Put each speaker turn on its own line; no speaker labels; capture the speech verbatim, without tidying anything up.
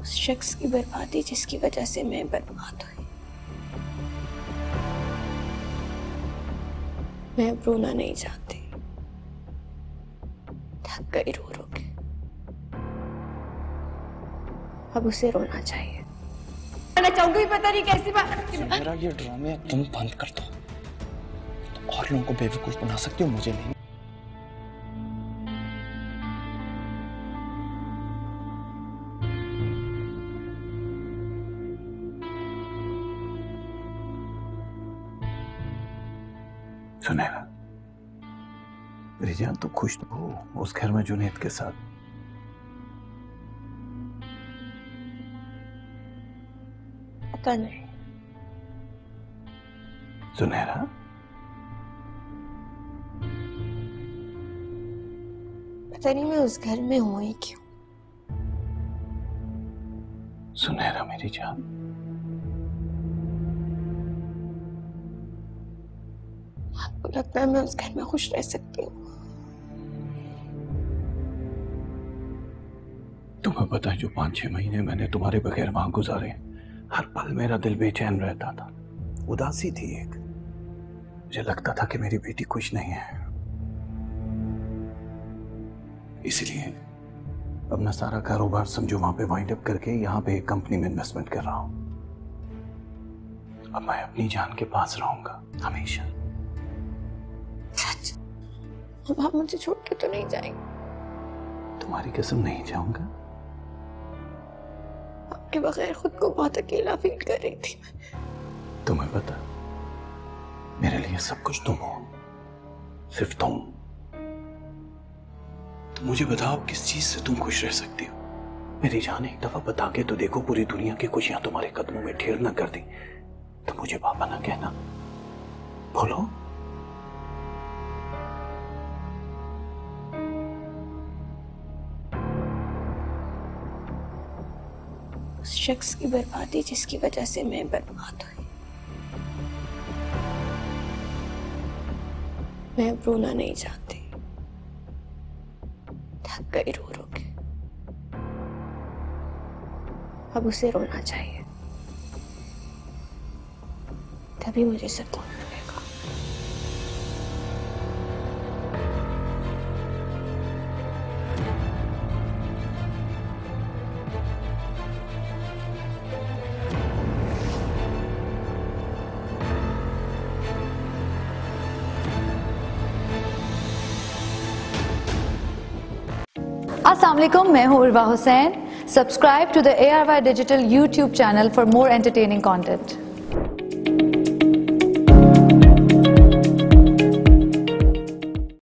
उस शख्स की बर्बादी जिसकी वजह से मैं बर्बाद हुई। मैं अब रोना नहीं चाहती, थक गई रो रो के। अब उसे रोना चाहिए। मैं चाहूंगी पता नहीं कैसी बात।
मेरा ये ड्रामे तुम बंद कर दो, तो और लोगों को बेवकूफ बना सकती हो, मुझे नहीं।
सुनैरा, मेरी जान तो खुश तो हो उस घर में जुनैद के साथ।
पता नहीं
सुनैरा,
पता नहीं मैं उस घर में हूं ही क्यों।
सुनैरा मेरी जान,
आपको लगता है मैं उस घर में खुश रह सकती हूँ?
तुम्हें पता है जो पांच छह महीने मैंने तुम्हारे बगैर वहां गुजारे, हर पल मेरा दिल बेचैन रहता था, उदासी थी एक। मुझे लगता था कि मेरी बेटी खुश नहीं है, इसलिए अपना सारा कारोबार समझो वहां पे वाइंड अप करके यहाँ पे एक कंपनी में इन्वेस्टमेंट कर रहा हूं। अब मैं अपनी जान के पास रहूंगा हमेशा।
सच? अब आप मुझे छोड़ के तो नहीं जाएंगे?
तुम्हारी कसम नहीं जाऊंगा।
आपके बगैर खुद को बहुत अकेला फील कर रही थी मैं।
तुम्हें पता, मेरे लिए सब कुछ तुम हो, सिर्फ तुम। तो मुझे बताओ किस चीज से तुम खुश रह सकती हो? मेरी जान, एक दफा बता के तो देखो, पूरी दुनिया की खुशियां तुम्हारे कदमों में ढेर न कर दी तो मुझे पापा ना कहना। बोलो।
उस शख्स की बर्बादी जिसकी वजह से मैं बर्बाद हुई। मैं अब रोना नहीं चाहती, थक गई रो रो के। अब उसे रोना चाहिए, तभी मुझे सुकून मिलेगा।
अस्सलाम वालेकुम, मैं हूँ Urwa Hussain. Subscribe to the A R Y digital YouTube channel for more entertaining content.